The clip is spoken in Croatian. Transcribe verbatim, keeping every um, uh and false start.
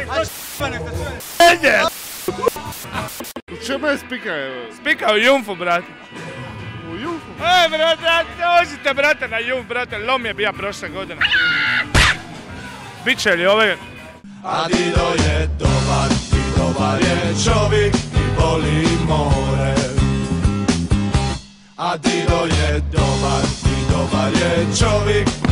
Ede! U čemu je spikao? Spikao u Jumfu, brate. U Jumfu? E, brate, dođite, brate, na Jumf, brate, lom je bija prošle godine. Biće li ove? A Dido je dobar, i dobar je čovjek i voli more. A Dido je dobar, i dobar je čovjek